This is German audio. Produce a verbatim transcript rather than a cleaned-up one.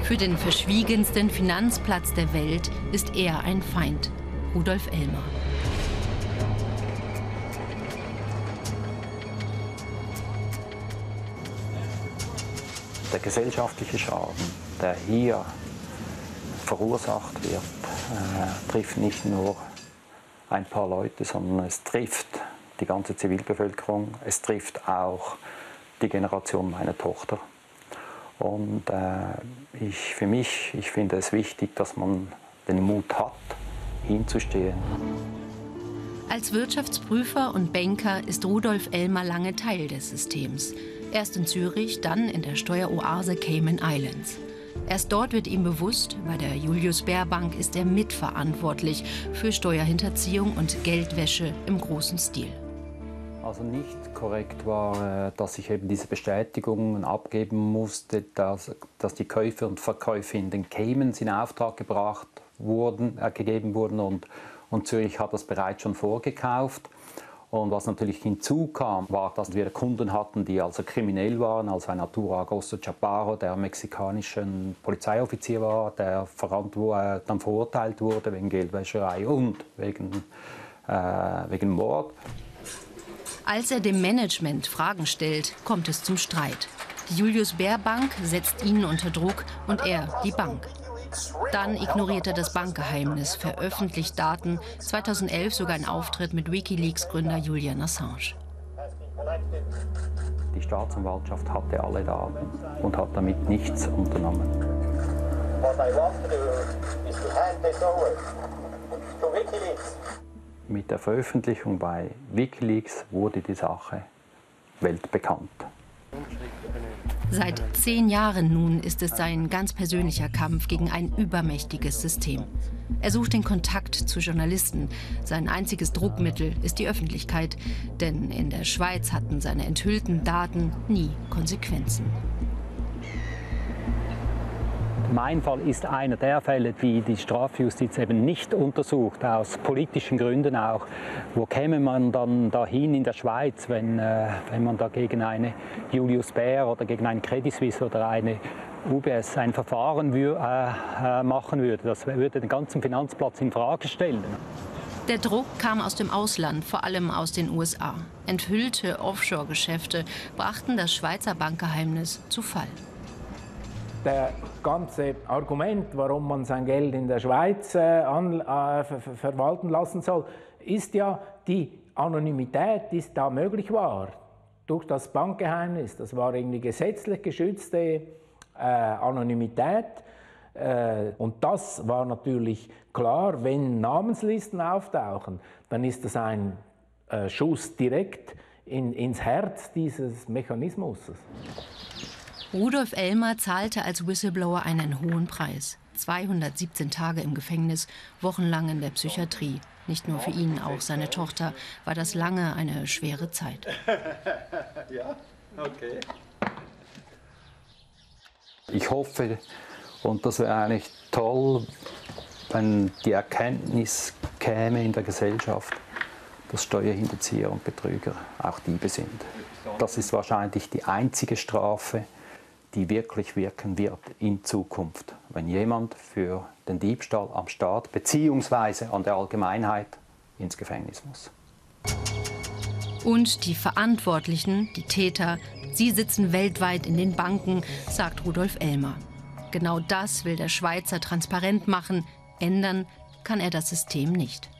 Für den verschwiegensten Finanzplatz der Welt ist er ein Feind, Rudolf Elmer. Der gesellschaftliche Schaden, der hier verursacht wird, äh, trifft nicht nur ein paar Leute, sondern es trifft die ganze Zivilbevölkerung, es trifft auch die Generation meiner Tochter. Und äh, ich, für mich, ich finde es wichtig, dass man den Mut hat, hinzustehen. Als Wirtschaftsprüfer und Banker ist Rudolf Elmer lange Teil des Systems. Erst in Zürich, dann in der Steueroase Cayman Islands. Erst dort wird ihm bewusst, bei der Julius Baer Bank ist er mitverantwortlich für Steuerhinterziehung und Geldwäsche im großen Stil. Also nicht korrekt war, dass ich eben diese Bestätigungen abgeben musste, dass, dass die Käufe und Verkäufe in den Caymans in Auftrag gebracht wurden, äh, gegeben wurden und, und Zürich hat das bereits schon vorgekauft. Und was natürlich hinzukam, war, dass wir Kunden hatten, die also kriminell waren, also ein Arturo Augusto Chaparro, der mexikanischen Polizeioffizier war, der äh, dann verurteilt wurde wegen Geldwäscherei und wegen, äh, wegen Mord. Als er dem Management Fragen stellt, kommt es zum Streit. Die Julius Baer Bank setzt ihn unter Druck und er die Bank. Dann ignoriert er das Bankgeheimnis, veröffentlicht Daten, zweitausendelf sogar ein Auftritt mit WikiLeaks-Gründer Julian Assange. Die Staatsanwaltschaft hatte alle Daten und hat damit nichts unternommen. Mit der Veröffentlichung bei WikiLeaks wurde die Sache weltbekannt. Seit zehn Jahren nun ist es sein ganz persönlicher Kampf gegen ein übermächtiges System. Er sucht den Kontakt zu Journalisten. Sein einziges Druckmittel ist die Öffentlichkeit. Denn in der Schweiz hatten seine enthüllten Daten nie Konsequenzen. Mein Fall ist einer der Fälle, die die Strafjustiz eben nicht untersucht, aus politischen Gründen auch. Wo käme man dann dahin in der Schweiz, wenn, äh, wenn man da gegen eine Julius Baer oder gegen einen Credit Suisse oder eine U B S ein Verfahren wür äh, äh, machen würde? Das würde den ganzen Finanzplatz in Frage stellen. Der Druck kam aus dem Ausland, vor allem aus den U S A. Enthüllte Offshore-Geschäfte brachten das Schweizer Bankgeheimnis zu Fall. Das ganze Argument, warum man sein Geld in der Schweiz äh, an, äh, ver verwalten lassen soll, ist ja die Anonymität, die da möglich war. Durch das Bankgeheimnis, das war irgendwie gesetzlich geschützte äh, Anonymität. Äh, und das war natürlich klar, wenn Namenslisten auftauchen, dann ist das ein äh, Schuss direkt in, ins Herz dieses Mechanismus. Rudolf Elmer zahlte als Whistleblower einen hohen Preis. zweihundertsiebzehn Tage im Gefängnis, wochenlang in der Psychiatrie. Nicht nur für ihn, auch seine Tochter war das lange eine schwere Zeit. Ja, okay. Ich hoffe, und das wäre eigentlich toll, wenn die Erkenntnis käme in der Gesellschaft, dass Steuerhinterzieher und Betrüger auch Diebe sind. Das ist wahrscheinlich die einzige Strafe, die wirklich wirken wird in Zukunft, wenn jemand für den Diebstahl am Staat bzw. an der Allgemeinheit ins Gefängnis muss. Und die Verantwortlichen, die Täter, sie sitzen weltweit in den Banken, sagt Rudolf Elmer. Genau das will der Schweizer transparent machen. Ändern kann er das System nicht.